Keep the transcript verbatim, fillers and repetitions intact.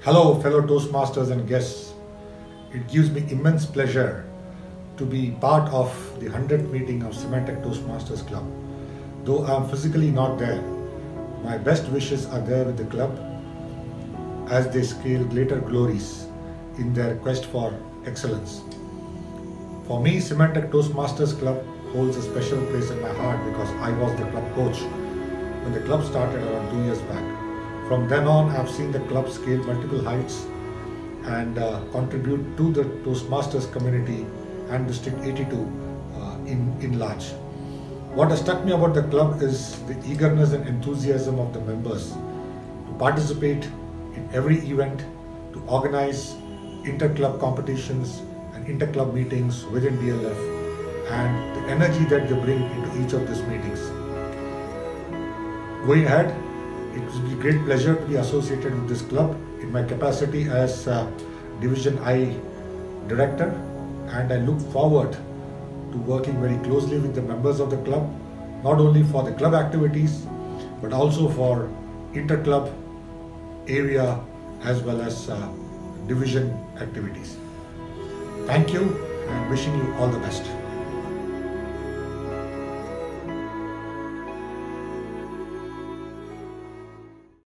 Hello, fellow Toastmasters and guests. It gives me immense pleasure to be part of the hundredth meeting of Symantec Toastmasters Club. Though I am physically not there, my best wishes are there with the club as they scale greater glories in their quest for excellence. For me, Symantec Toastmasters Club holds a special place in my heart because I was the club coach when the club started around two years back. From then on, I've seen the club scale multiple heights and uh, contribute to the Toastmasters community and District eighty-two uh, in, in large. What has struck me about the club is the eagerness and enthusiasm of the members to participate in every event, to organize inter-club competitions and inter-club meetings within D L F, and the energy that they bring into each of these meetings. Going ahead, it will be a great pleasure to be associated with this club in my capacity as uh, Division I Director, and I look forward to working very closely with the members of the club, not only for the club activities, but also for inter-club, area, as well as uh, division activities. Thank you and wishing you all the best.